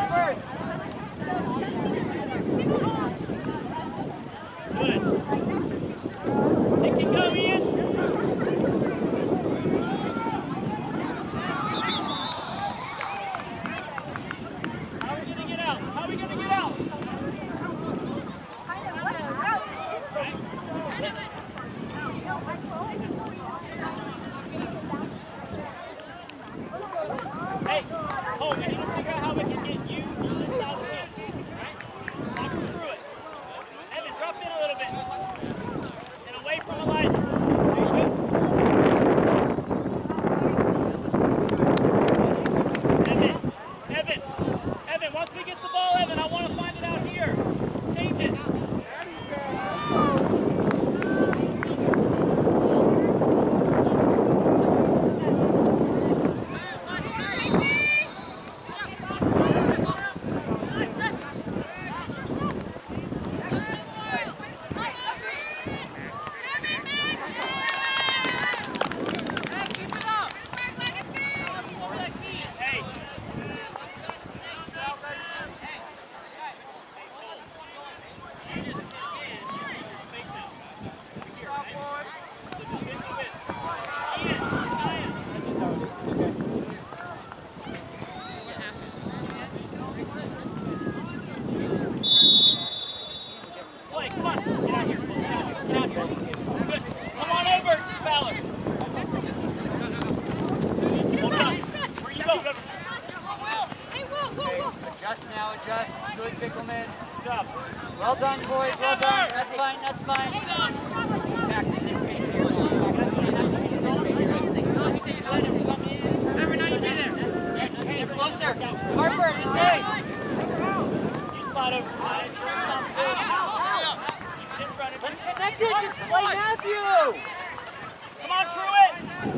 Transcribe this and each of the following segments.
first. Good. They can go in. How are we going to get out? How are we going to get out? Hey, Cole, we need to figure out how we can get you on this side of the field, right? Walk through it. Evan, drop in a little bit. And away from Elijah. Evan, once we get the ball, Evan, I want to find it out here. Change it. Adjust. Good, Pickleman. Good job. Well done, boys. Well done. That's fine. That's fine. Max, in this space here. Remember, now you be there. Hey, closer. Harper, this way. You slide over. Let's connect it. Just play Matthew. Come on, Truett.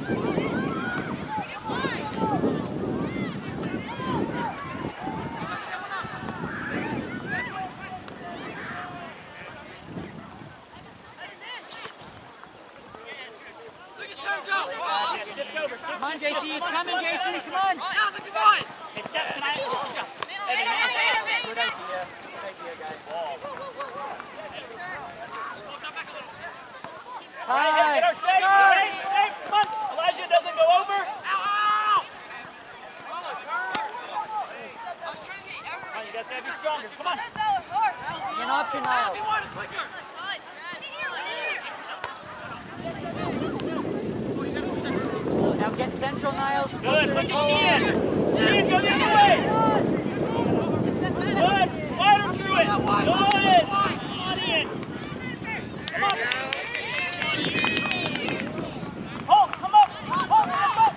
Come on, JC, it's coming, JC, come on! Hey, Steph, can I... Good idea, guys. Time! Get our shape, shape, come on! Elijah doesn't go over. Come on, you guys gotta be stronger, come on! An option, Niles. Now get central, Niles. Good, look at Ian! Ian, go the other way! Good, wider, Truett! Go in! Come on, Ian! Come on! Hold, come up! Hold, come up!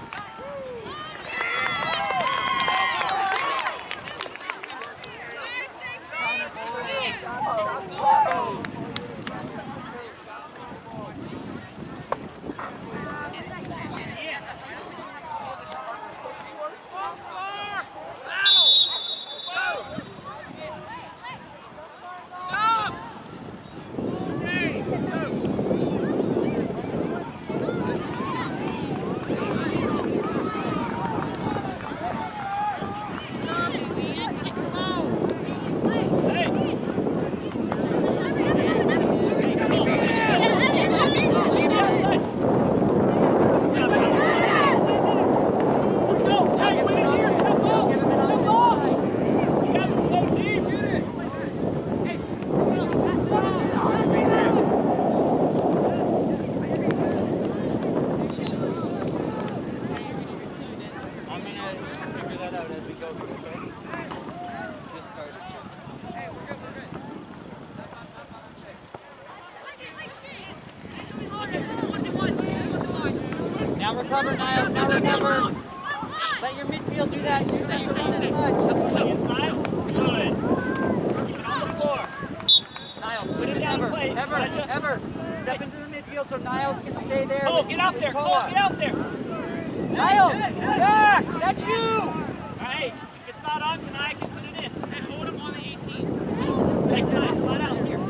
Now recover, Niles. Now recover. Let your midfield do that. Use that as much. Good. Keep it on the floor. Niles, switch it ever. Step into the midfield so Niles can stay there. Cole, get out there. Cole, get out there. Niles, back. That's you. All right. If it's not on tonight, I can put it in. Hey, hold him on the 18. Hey, Niles, slide out here.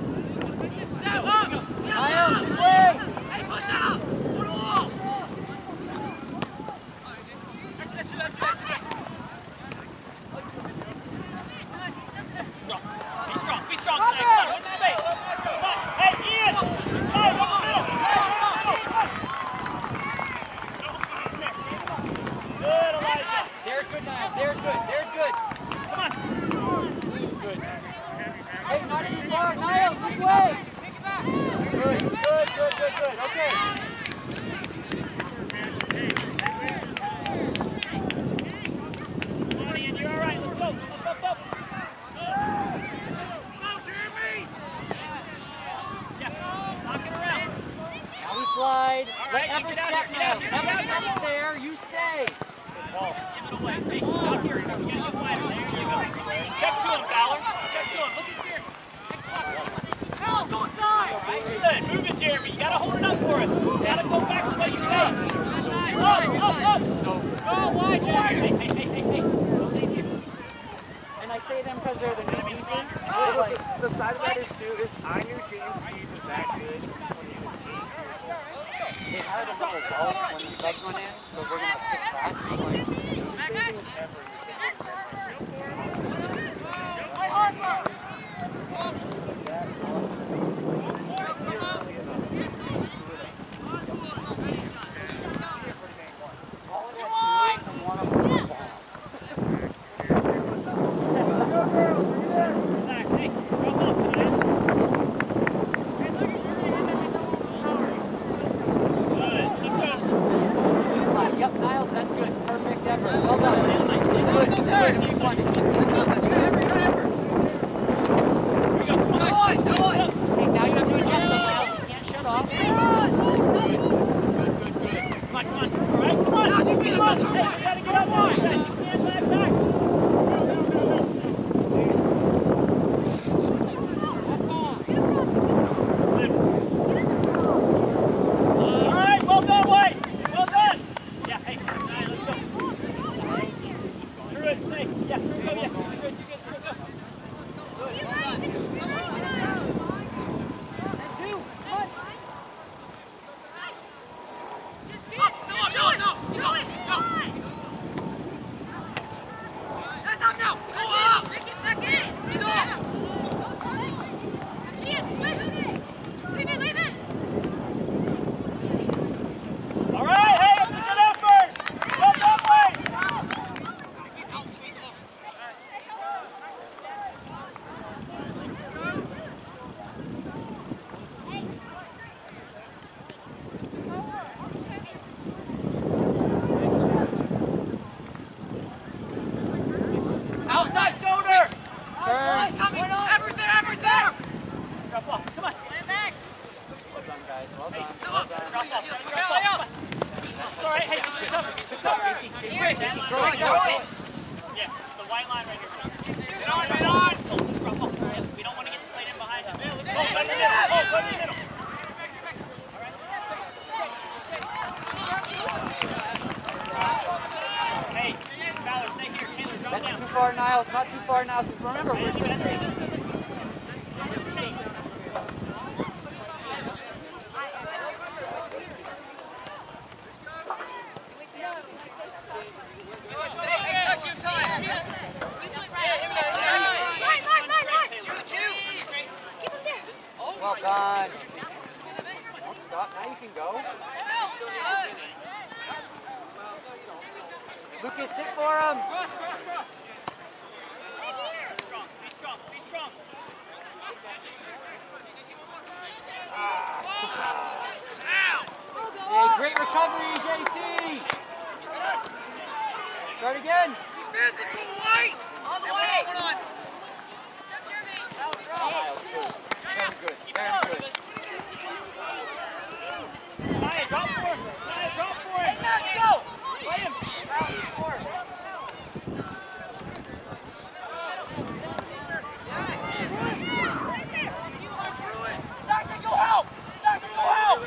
Niles, this way. Hey, push up. Hold him off. That's it. good. Okay. Come on, Ian, you're all right. Let's go. Up, up, up. Yeah, knock it around. Now we slide. All Let right, Ever get out step here, now. get out here, Ever get out steps there. You stay. Just give it away. Hey, out here. You gotta get wider. There you go. Check to him, Fowler. Check to him. Look at Jeremy. Next block. Go inside. All right, good. Move it, Jeremy. You gotta hold it up for us. You gotta go back to what you got. Up, up, up. Go wide, Jeremy. Hey, hey, hey, hey, hey. Thank you. And I say them because they're the new pieces. The side of that is too is I knew James Steve was that good when he was 8 years old. They had a little bulge when the subs went in, so we're going to fix that. Yep, Niles, that's good. Perfect effort. Well done. Good. Good. Keep running. Okay, now you have to adjust them, Niles. You can't shut off. Good. Come on, come on. All right, come on. Come on. Hey, you gotta get up there. You can't back back. All right, well done, White. Well done. Yeah, hey, all right, let's go. Through it, stay. Yeah, through it, go, yeah. You're good, you're good, through it, go. All right, hey, that's a good effort. Well done, White. Outside shoulder. Turn. Ever's there! Drop off, come on. Well done, guys. Well done. Drop off, drop off. It's all right, hey, just pick up. Pick up. JC, throw it. Yeah, the white line right here. Get on! Oh, just drop off. We don't want to get played in behind him. Oh, go to the middle. Oh, go to the middle. Hey, Fowler, stay here. Taylor, drop That's down. too far, Niles. Not too far, Niles. Remember, we're just That's good. well done. Don't stop. Now you can go. Lucas, sit for him. Be strong. Hey, great recovery, JC. Start again. Physical, White! All the way! Hold on! Niles, good. Very good. Very good. Nia, drop for him. Nia, drop for him. Let's go! Play him. Jackson, go help! Jackson, go help!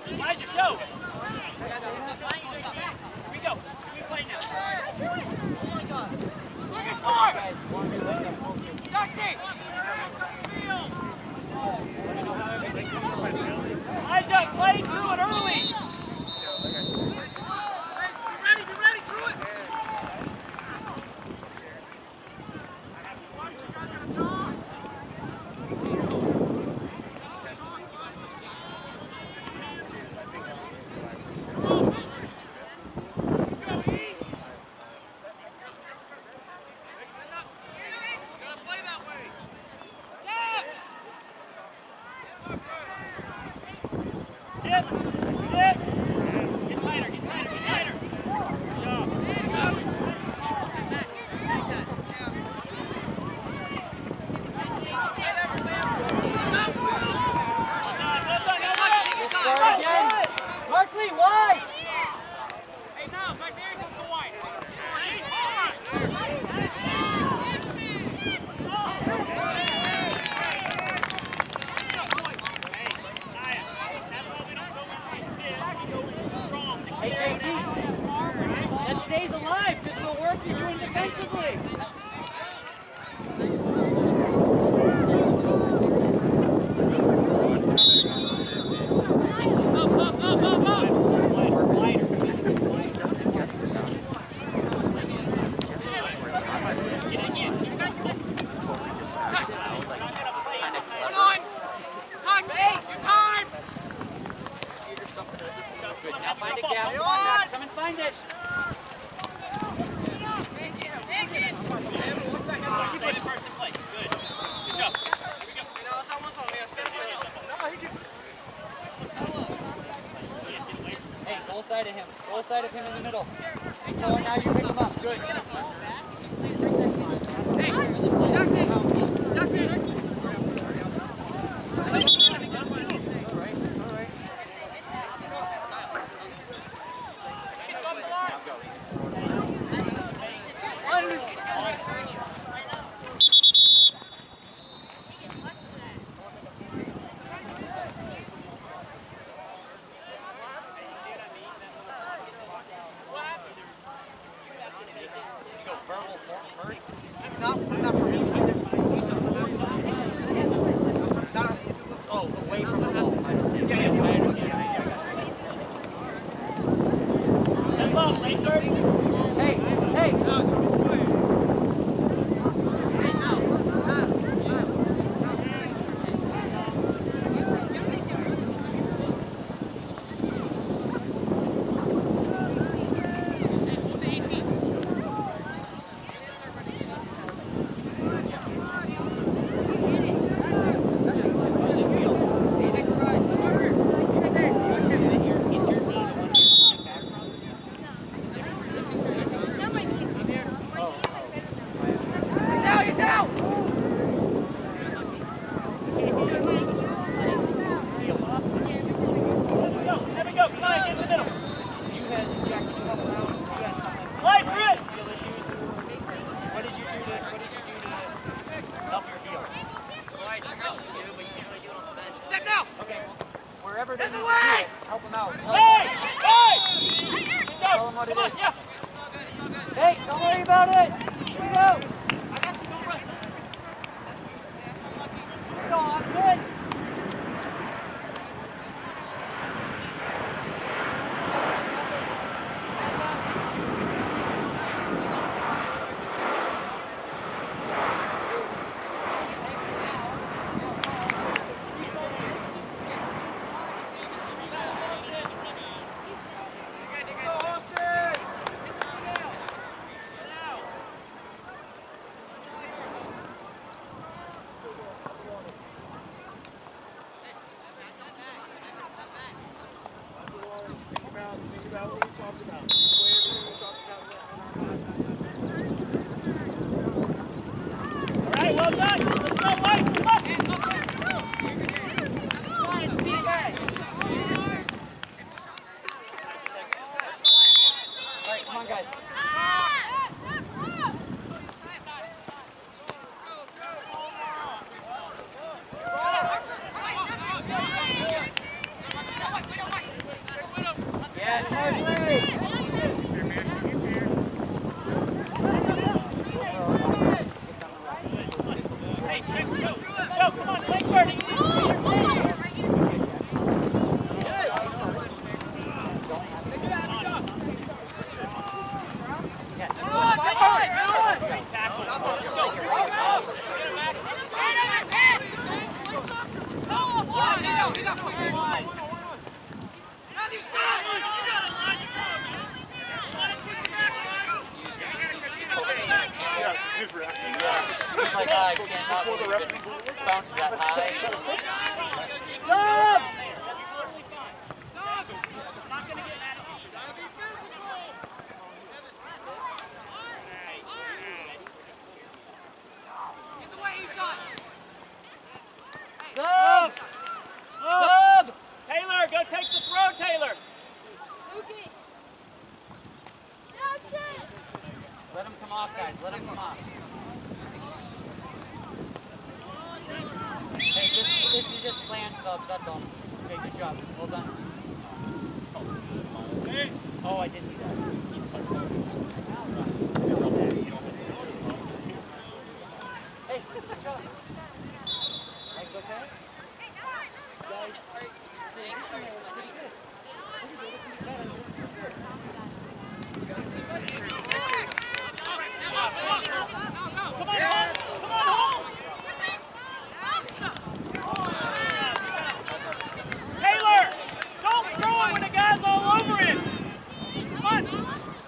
Elijah, show. Here we go. We play now. Elijah, play through it early. Get ready, through it. bounce that high. Sub! Sub! Sub! Taylor, go take the throw, Taylor. Let him come off, guys. Let him come off. Hey, this is just planned subs, that's all. Okay, good job. Well done. Oh, I did see that. Hey, good job. Mike, okay? Guys, transition there was pretty good. Taylor, don't throw it when the guy's all over it. Come on.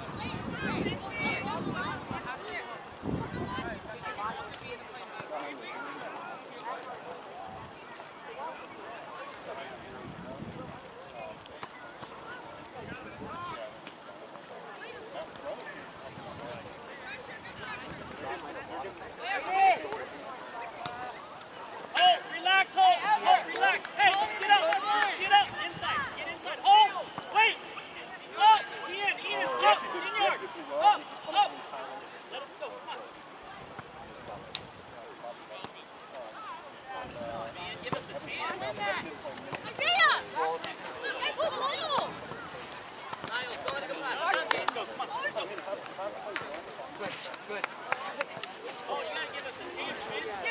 Relax, hold, relax. Hey, get up, inside, get inside. Hold, wait. Up, Ian, up, senior. Up. Let him go, come on. Man, give us a chance. Isaiah! Hey, pull the ball! Go, come on. Good. Oh, you gotta give us a chance, man.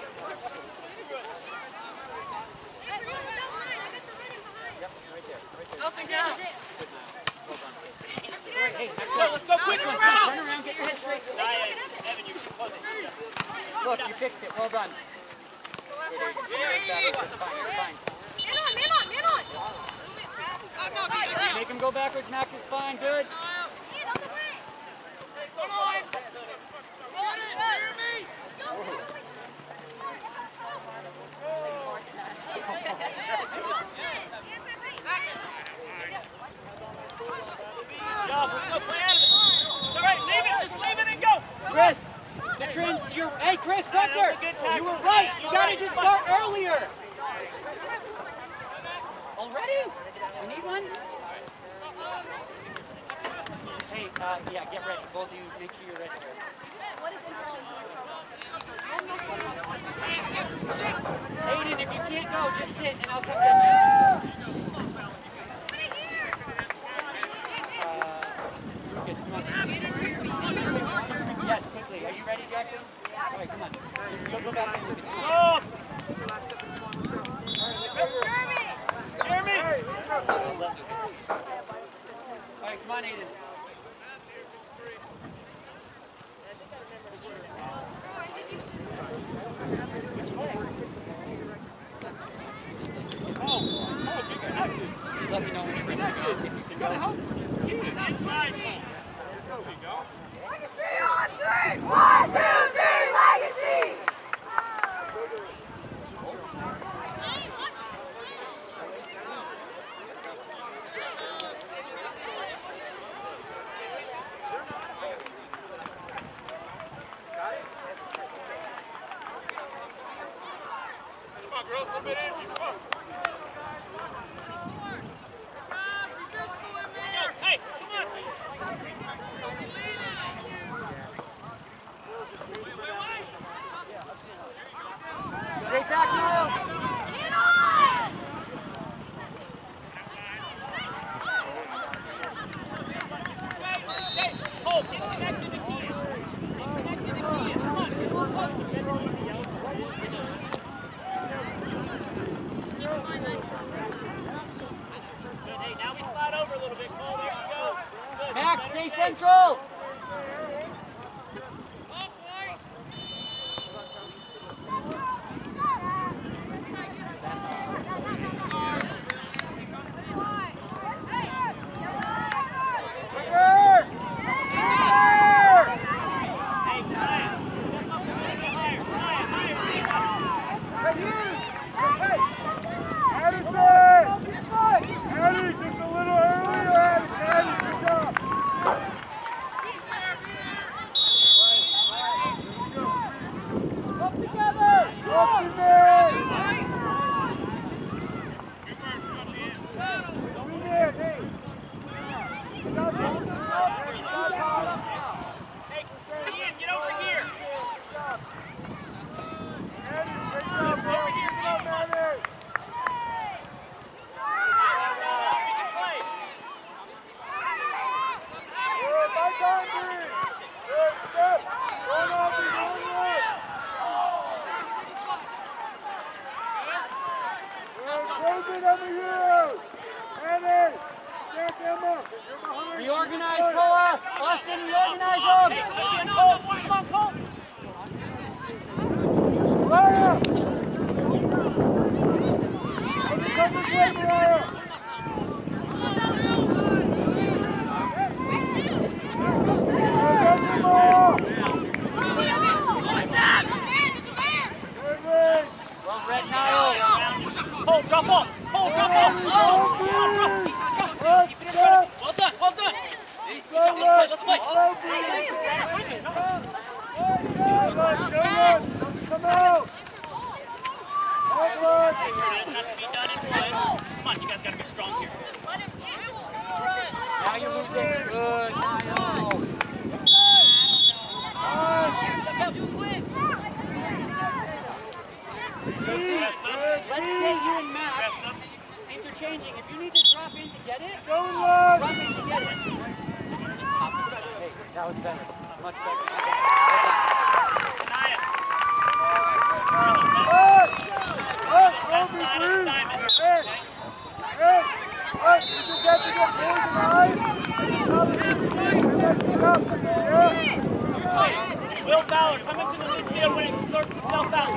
Yep, right there. Up and down. Hey, Let's go quick. Turn around, get your head straight. Evan, you should close it. Look, you fixed it. Well done. It's fine. Man on. Make him go backwards, Max. It's fine. Good. Come on. Job, let's go play out of it. It's all right, leave it and go. Chris, hey, Chris, Tucker, you were right. You got to just start earlier. Already? We need one? Hey, yeah, get ready. Both of you, make sure you're ready. Aiden, if you can't go, just sit and I'll come get you. Lucas, come on. Yes, quickly. Are you ready, Jackson? All right, come on. Go back in, Lucas. Come on. Jeremy! All right, come on, Aiden. Please let me know when you're ready to go, if you can go. Inside. There we go. Legacy on three! 1, 2, 3, Legacy! Come on, girls, a little bit of energy. Come on. Hey, come on. Straight back, Noel. Get on! Hey, hold, get connected to Kian. Get connected to Kian. Come on, get closer. Good, hey, now we slide over a little bit, Cole. There you go. Good. Max, stay central. Hey, Brian. Higher. Austin, reorganize them! Come on, Cole! Well, Red Nile. Cole, drop off! Cole, drop off! Drop. Keep it in front of you. Well done, well done! Let's play. Come on, you guys gotta be strong here. Now you're losing. Good, Nile. Let's get you and Max interchanging. If you need to drop in to get it, drop in to get it. Hey, that was better. Much better. Will Fowler, come into the midfield when it sorts itself out.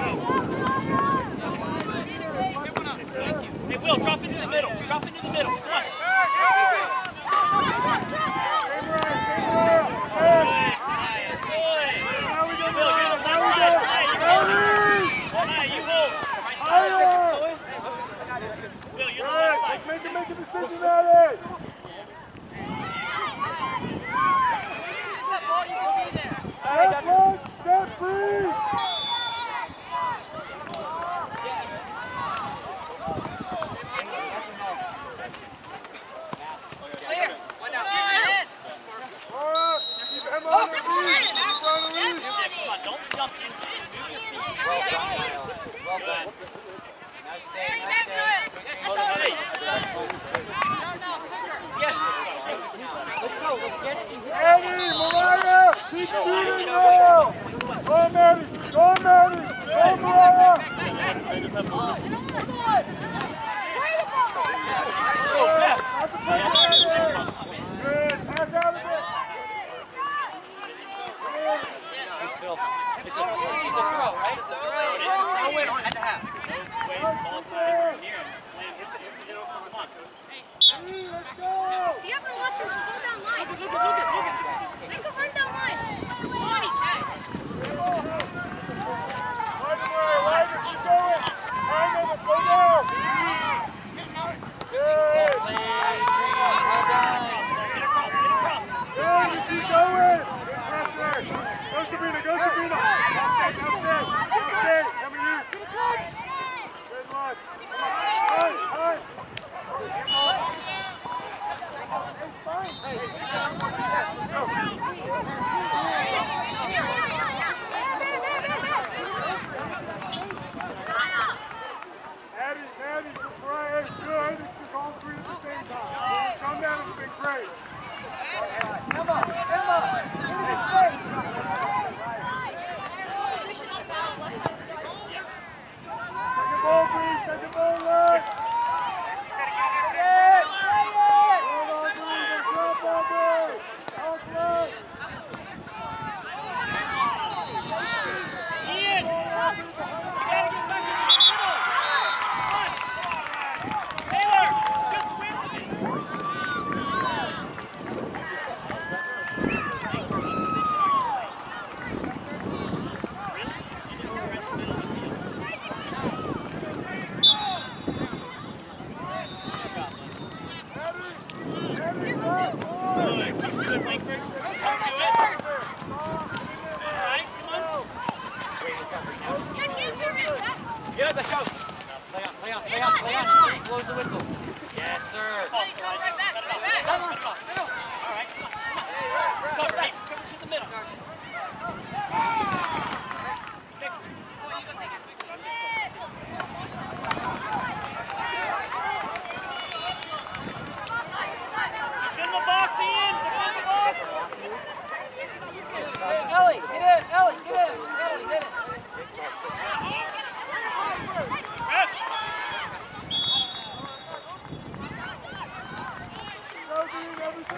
Hey, Will, drop into the middle. Drop into the middle. Come on. Make a decision about it! Step free! Clear! One out. Don't jump into it. Well done. Nice stay, nice stay. Let's go, let's get it. Eddie, Mariah, keep shooting now! Go, Maddie! Go, Maddie! Go, Mariah! Good, pass out of it! It's a throw, right? It's a throw. No win at the half. Let's go! The upper watcher should go down line. Lucas. Make a run down line. Sorry, Chad. Keep going! Go Sabrina! Go Sabrina! Stay! Come here! Good luck! Maddie, Brian, good. It's just all three at the same time. Come down and big break. Emma! Second ball, please. Second ball, look. Play on. Blows the whistle. Yes, sir. Go right back. Come on. All right, come on. Cover, hey, cover to the middle. Get in the box, Ian. Get in the box. Ellie, get in. Ellie, get in. Ellie, get it. Go, dude, every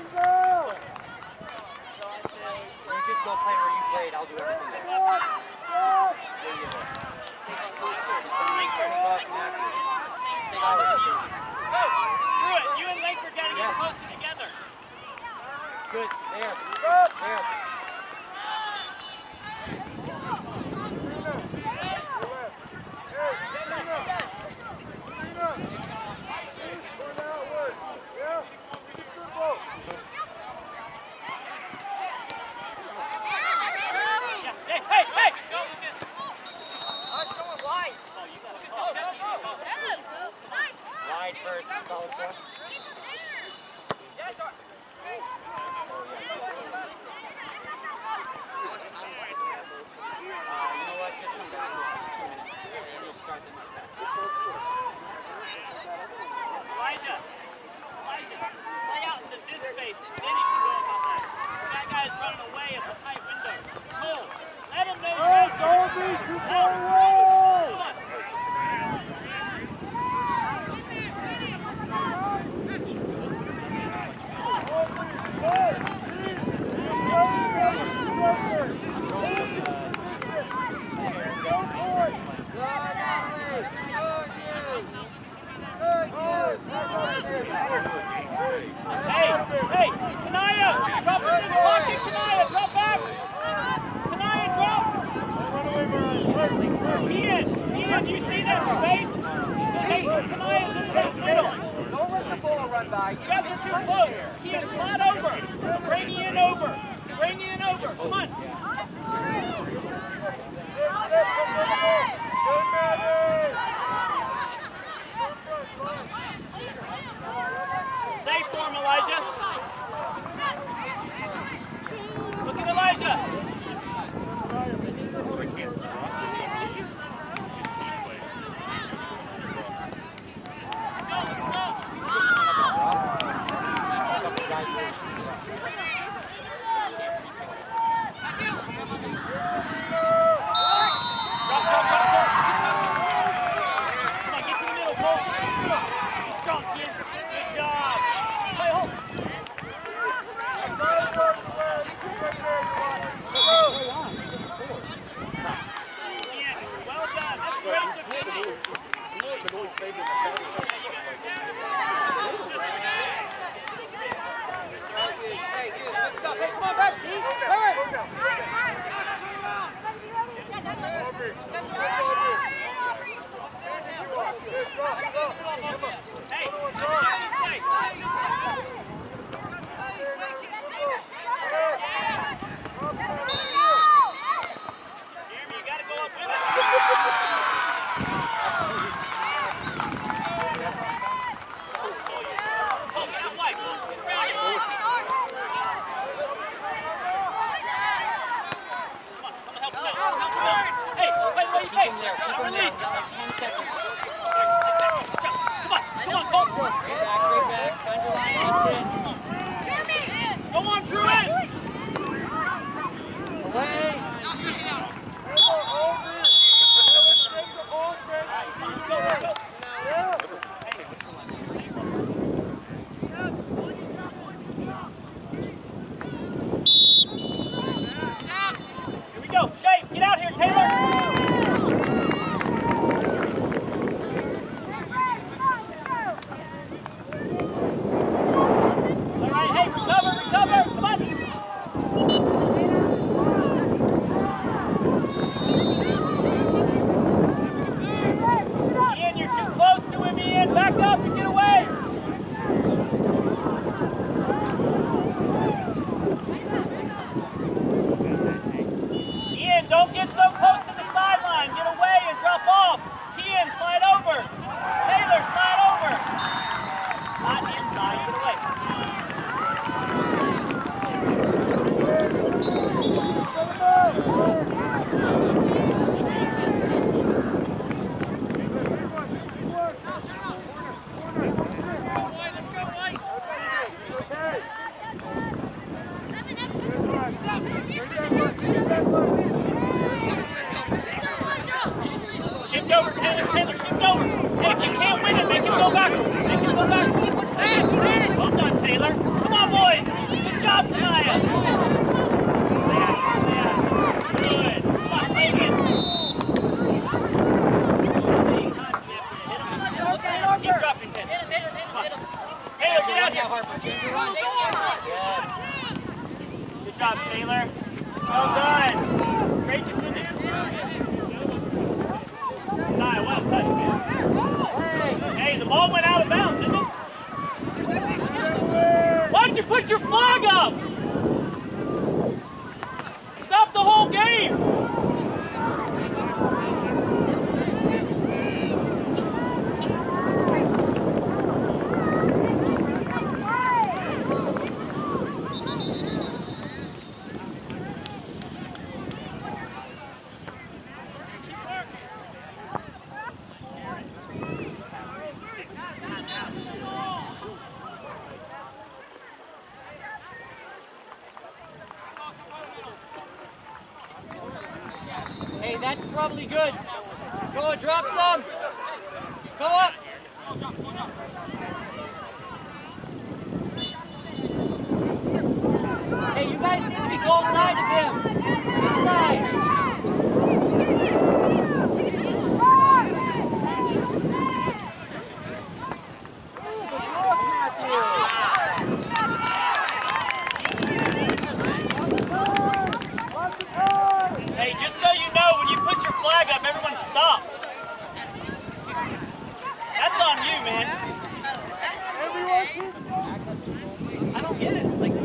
good. There. There. Wide first. That's all it's for. Yes, sir. You know what? Just come back. Just 2 minutes. And you'll start the next half. Elijah, play out into this space, and then you can go about that. That guy's running away at the tight window. Cole, let him know you're ready. Don't be too far away! Come on. Hey, Kanaya, drop in this pocket, Kanaya, drop back. Kanaya, drop. Ian, you see that space? Kanaya's in the middle. Don't let the ball run by. You guys are too close. Ian, slide over. Bring Ian over. Bring Ian over. Come on. Stay for him, Elijah. Look at Elijah. Harper, change your run. Yes. Good job, Taylor. Well done. Great defending. Nice, well touched, man. Hey, the ball went out of bounds, didn't it? Why did you put your flag up? Stop the whole game. Hey, that's probably good. Go, drop some. Go up. Hey, you guys need to be goal side of him. This side. Hey, just so you know, when you put your flag up, everyone stops. That's on you, man. I don't get it. Like,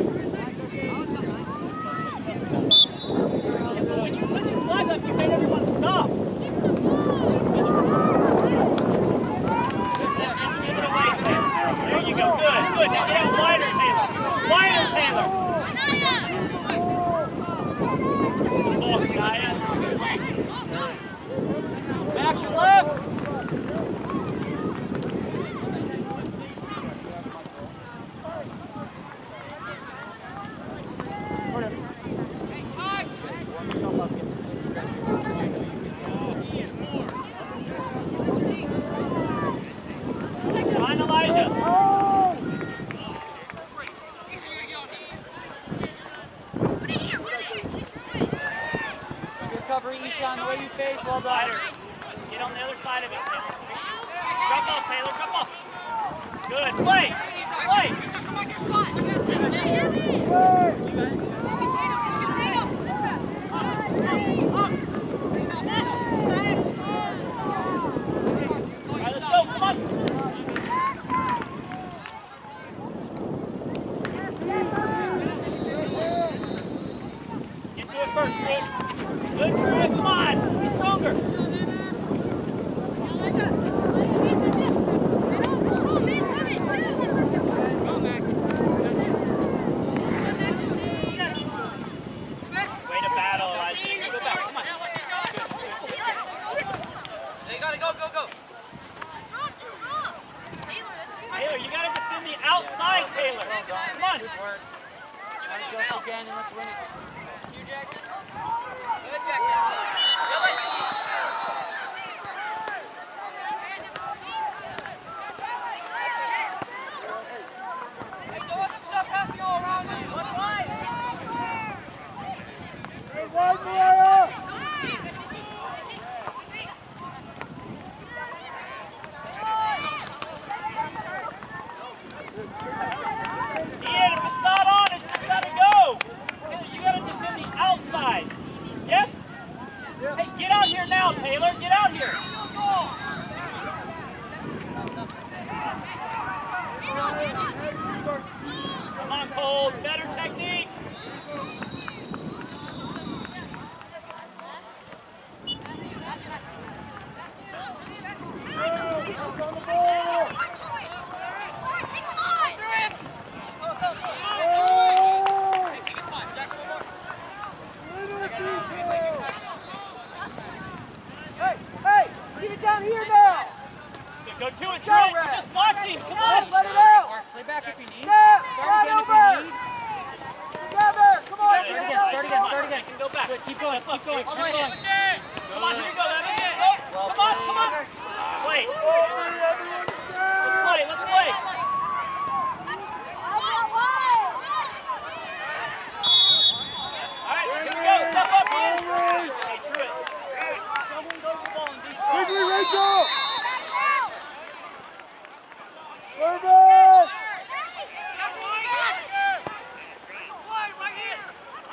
when you put your flag up, you made everyone stop. Just give it away, Taylor. There you go. Good, good. Now get out wider, Taylor. Wider, Taylor. Oh, Kaya. Back your left. Find Elijah. Good recovery, Ishan, the way you face. Well done. Get on the other side of it, Taylor. Drop off, Taylor. Drop off. Good. Play. Play. All right, let's go. Come on. Get to it first, Trick. Good, Trick. Come on. Be stronger. Way to battle, Elijah. Go back. Come on. Taylor, you got to defend the outside, Taylor. Come on. Adjust again and let's win it. Ian, if it's not on, it's just got to go. You got to defend the outside. Yes? Hey, get out here now, Taylor. Get out here. Come on, Cole. Better technique. Go to it, Trent. Just watch him. Come on. Let it out. Play back if you need. Yeah, Start again if you need. Together. Come on. Start again. Go back. Good, keep going. Keep Keep on, going. come on, here you go, Levin. Come on, come on. Play. Let's play, let's play. All right, here we go. Step up, man. Hey, Truett. Someone go to the ball and be strong. Quickly, Rachel. Service.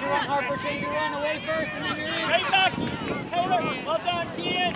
your run, Harper. Change your run away first, and then you're in. Right back, Taylor. Well done, Kian.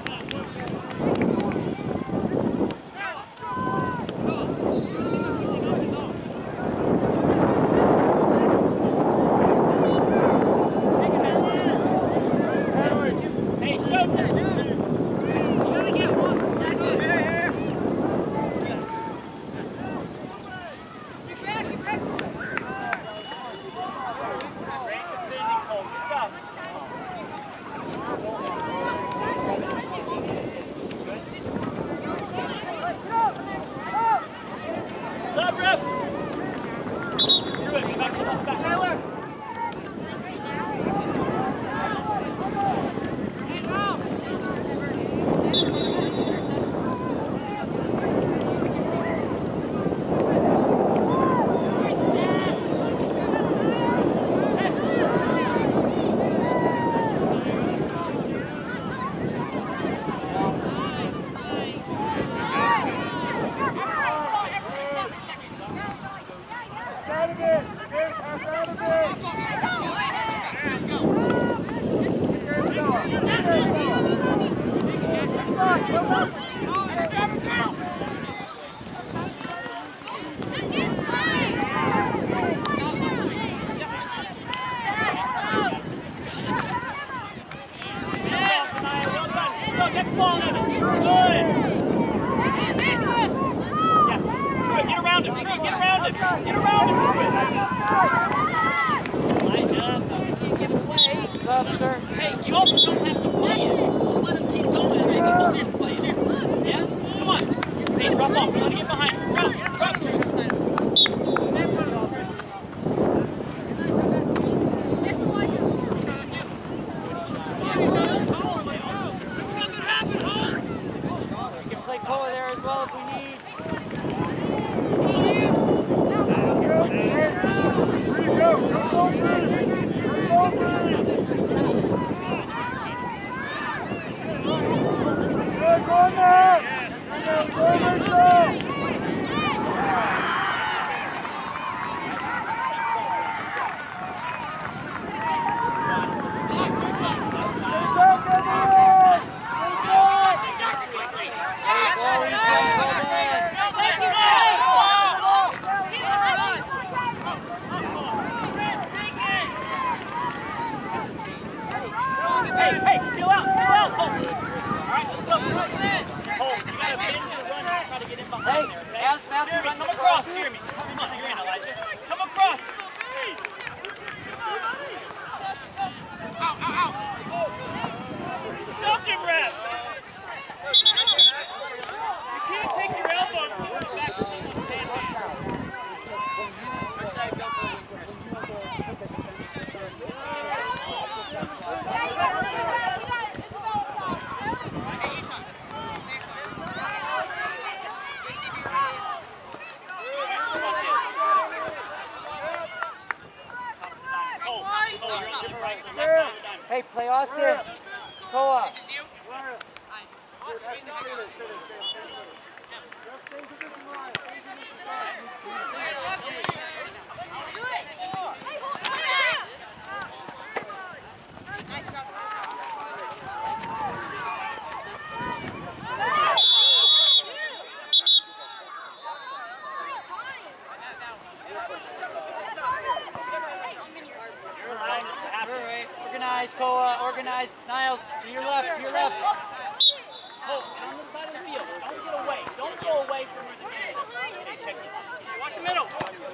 Hey, play Austin. Koa. Organize, Koa, organize. Niles, to your left, to your left. Oh, and on the side of the field, don't get away. Don't go away from where the defense is. Hey, check this. Watch the middle.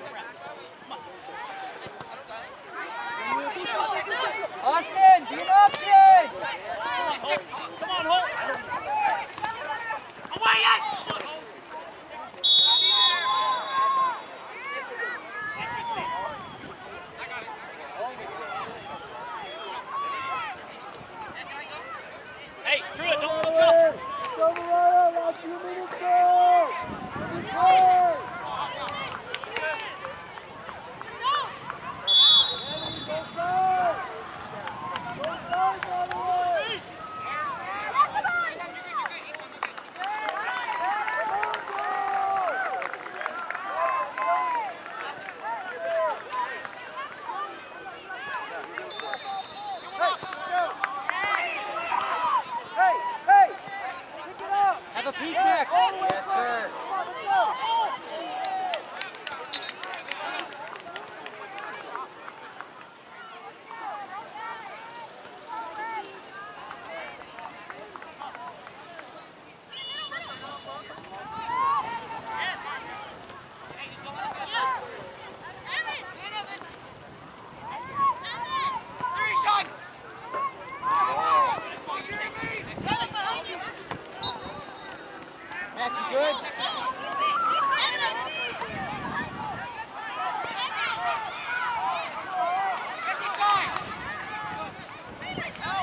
Austin, be an option. Come on, Holt. Away, yes! Hey, Truett, don't switch up. Last 2 minutes go! Go,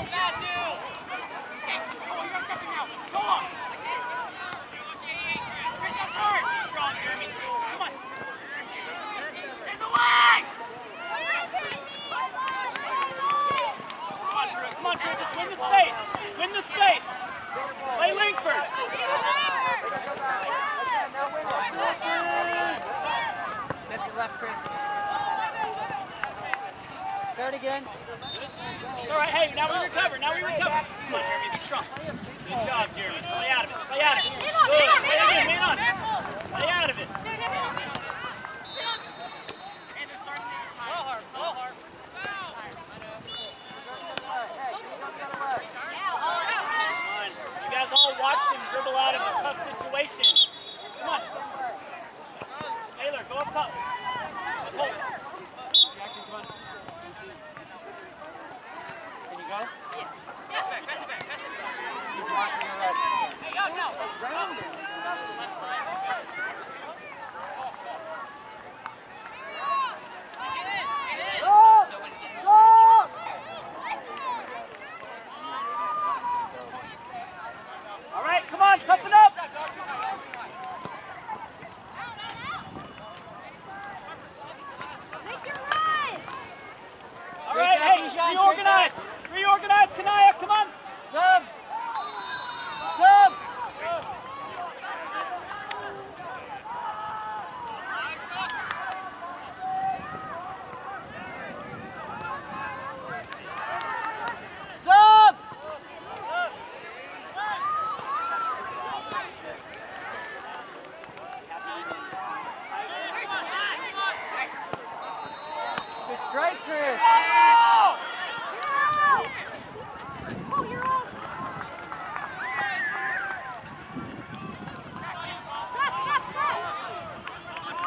Start again. It's all right. Hey, now we recover. Now we recover. Come on, Jeremy. Be strong. Good job, Jeremy. Play out of it. Play out of it. Good. Play again. Man on. Play out of it. Ball hard. Ball hard. You guys all watched him dribble out of a tough situation. Come on. Taylor, go up top. Hold. Jackson, come on. Can you go? Yeah. Pass it back. Pass it back. Pass it back. Keep watching the rest. Hey, go, no. Left side. Get in. Get in. Nobody's getting in. All right, come on, toughen up. Make your run! All right, hey, reorganize. Reorganize, Kanaya, come on. Sub! Sub! Sub! Good strike, Chris. Oh, you're off! Stop, stop, stop!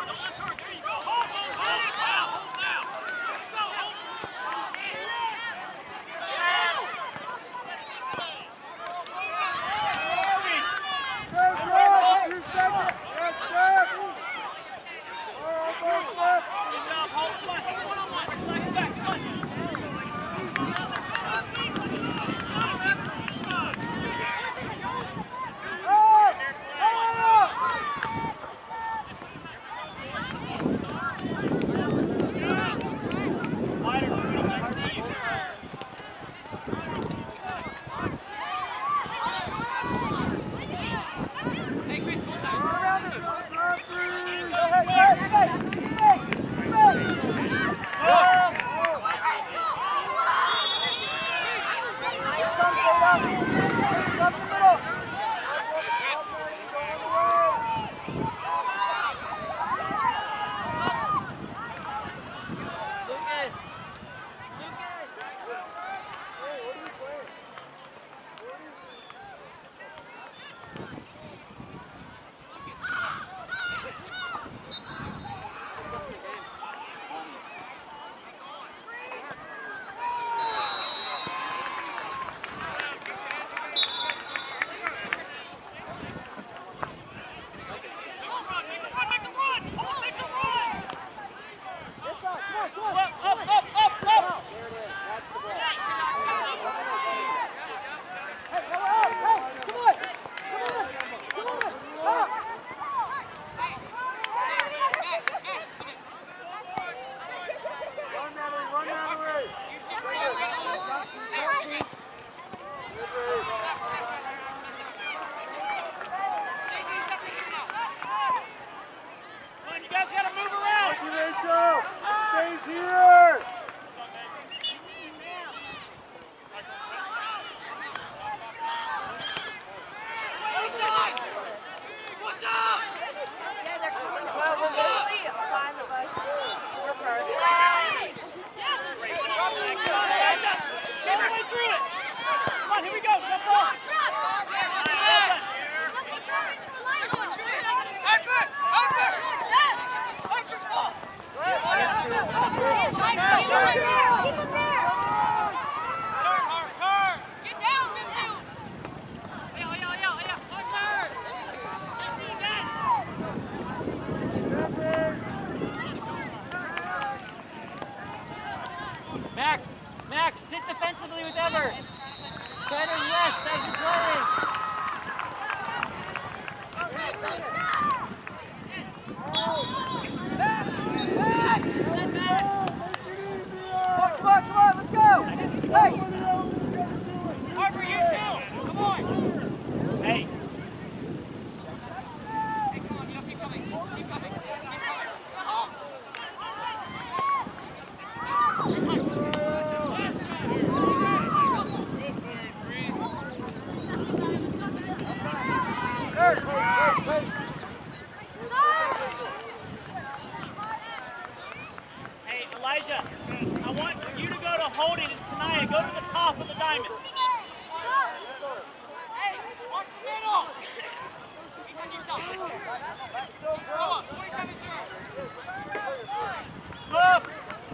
Good job, Holt. Come on, take one-on-one. Slide it back, come on. Wider, Trudy, let's see you. Hey, Chris, go side. Max, sit defensively with Ever. Try to rest as you're playing. Come on, let's go! Hey! Harper, you too! Come on! Hey! Hey, Elijah, I want you to go to holding and Kanaya, go to the top of the diamond. Hey, watch the middle. Defend yourself. Go up, 27-0. Up!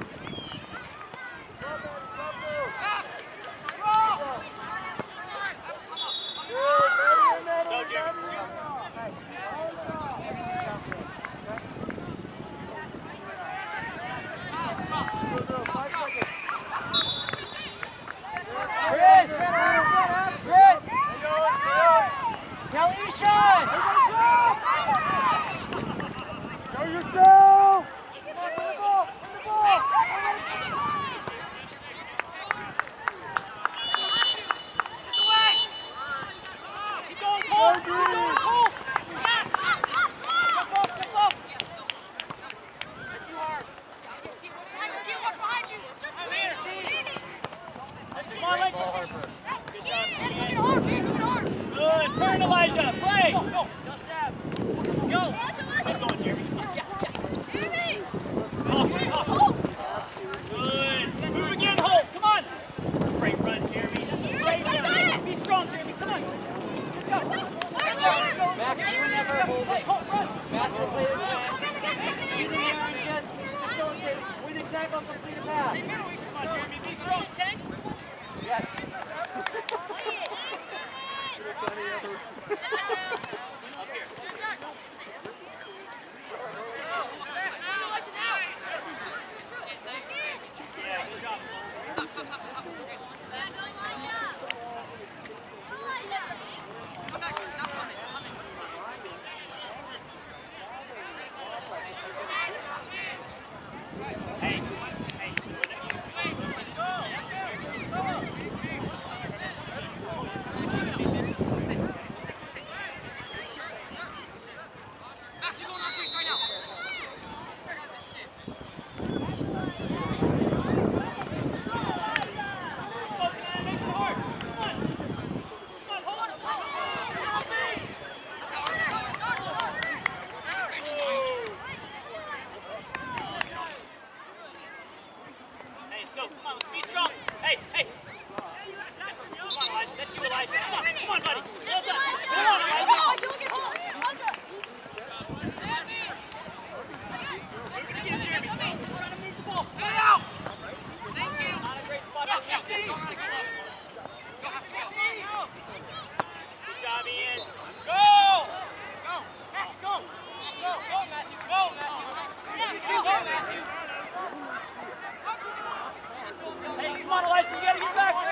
Go, Jeremy. Chris! Chris! Tell Ishan! Go yourself! Come on, win the ball! Win the ball! Keep going, Cole! Keep going, Cole! Come on, Lake. Good, turn, Elijah, play! Go! Go! Keep going, Jeremy. Good. Move again, Holt, come on! Great run, Jeremy. Great run. Be strong, Jeremy, come on. Go. Max, you never hold it. Run. Max will play the check. See the mirror and just facilitate. Win the tackle, complete a pass. Come on, Jeremy, be strong. Yes. Yeah, good job. Hey, hey. Max, you're going on swings right now. Hey, let's go. Come on, let's be strong. Hey, hey. Come on, Elijah. That's you, Elijah. Come on, buddy. Well done. Come on, Elijah. Move it again, Jeremy. Just trying to move the ball. Get it out. Not a great spot. Good job, Ian. Go! Go, Max, go. Go, Matthew. Go, Matthew. Go, Matthew. Hey, come on, Elijah. You got to get back.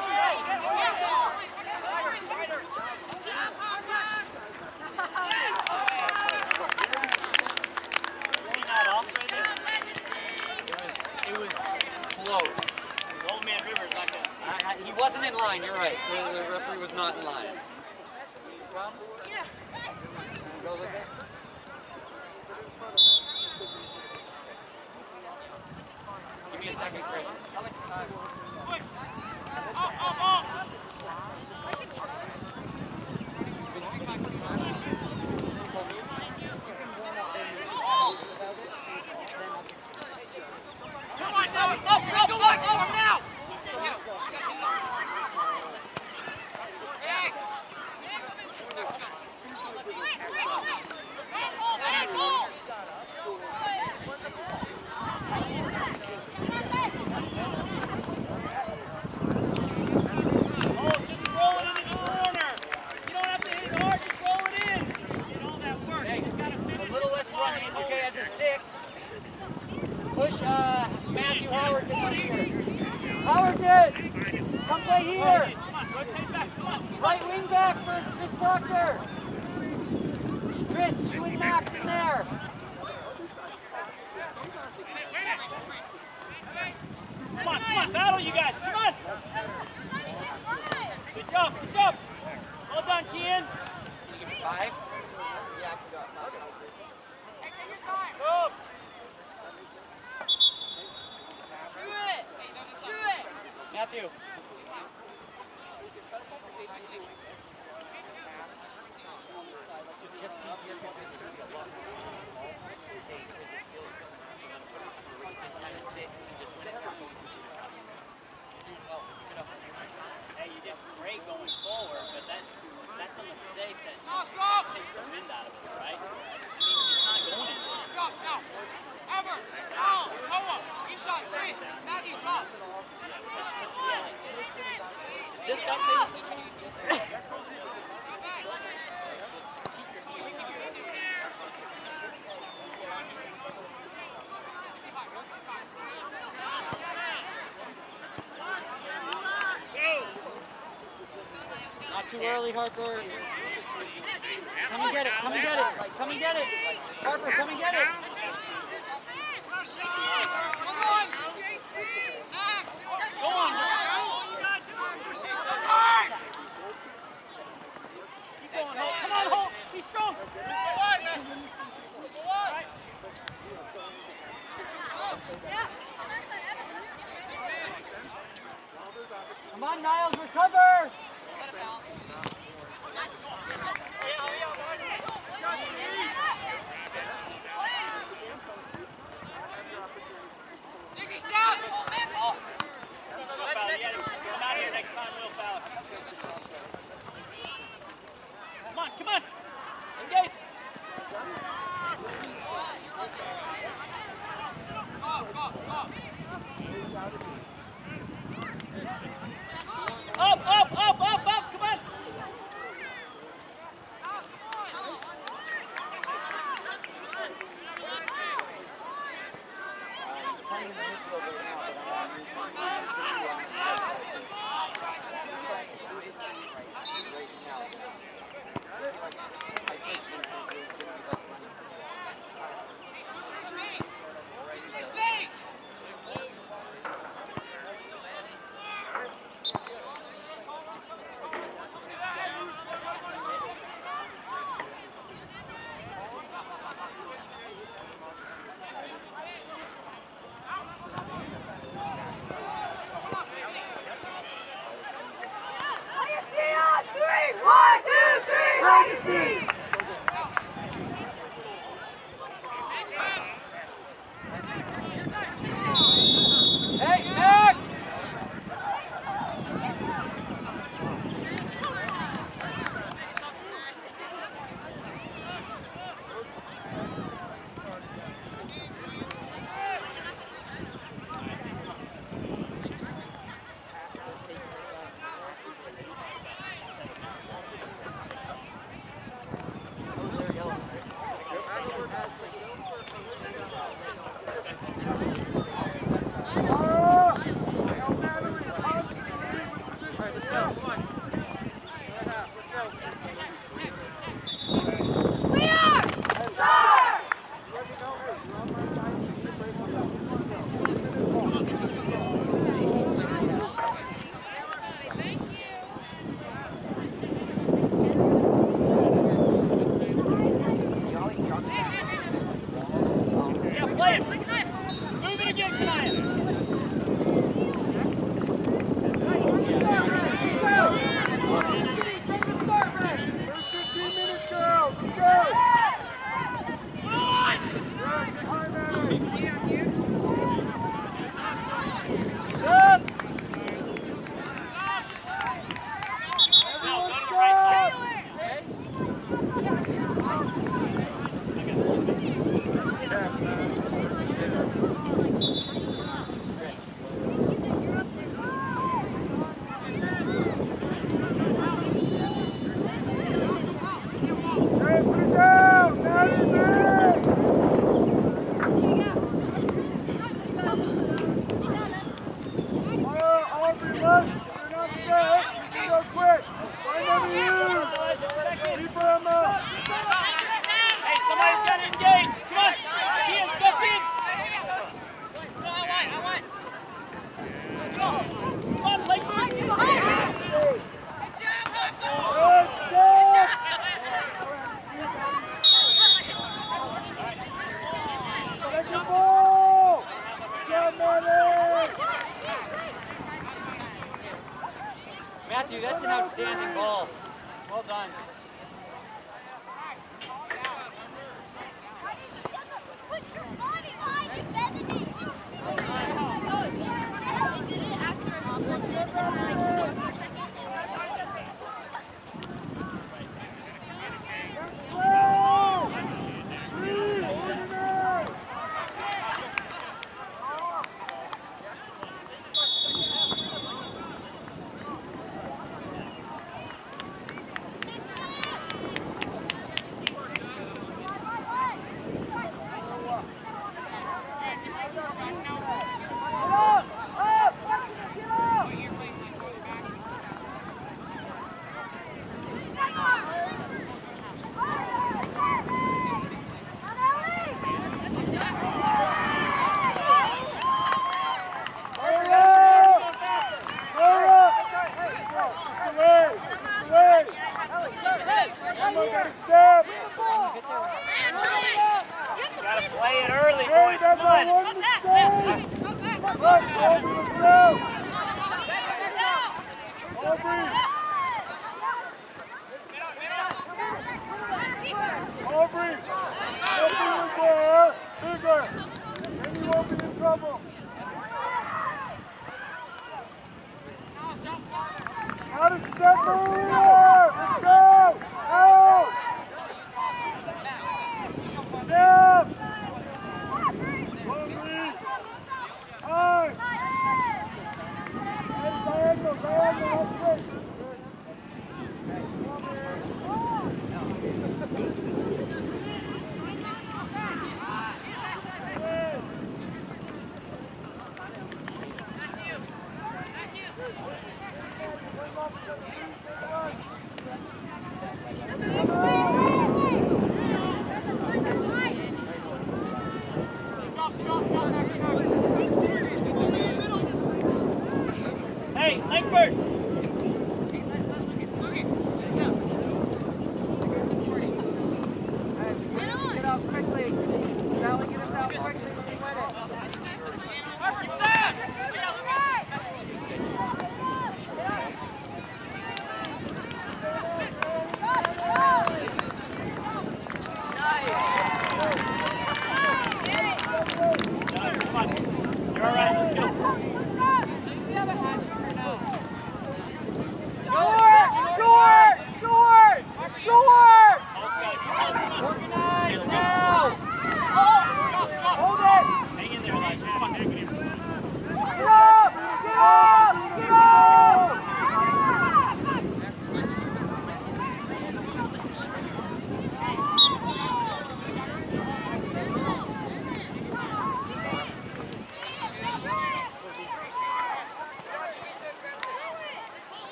See that off right there? It was close. Old man Rivers not going to see it. He wasn't in line, you're right. The referee was not in line. Come? Yeah. Go with this. Give me a second, Chris. How much time? Push. Up. Come on, now. Up now. Hey. Push Matthew Howard to come here. Howard, come play here. Come on, rotate back. Right wing back for Chris Proctor. Chris, you and Max in there. Come on, battle you guys, come on! Good job, good job! Well done, Kian! Can you give me 5? Yeah, I can go. Hey, take your time. Shoot it. Shoot it. Matthew. Hey, you did great going forward, but that's a mistake that takes the wind out of it, right? It's not going anywhere. Stop, now. Ever. Now. Noah. Inside. Three. Matthew, drop. This guy Not too early, Harper. Come and get it, come and get it. Come and get it. Harper, come and get it. Go on. Keep going, Holt. Come on, Holt. Be strong. Come on, Niles, recover. Dixie, stop! Come out here next time, Will Fowler. Come on. Engage. Up. Matthew, that's an outstanding ball. Well done. Put your body behind it, Bethany. Coach, we did it after I sprinted and then I stopped for a second. Gotta play it early, boys. Come on. Aubrey, was there, bigger, and you won't be in trouble. Out of step over! Let's go! Out! Step! Aubrey! High! And diagonal, let's go! Hey, Langford!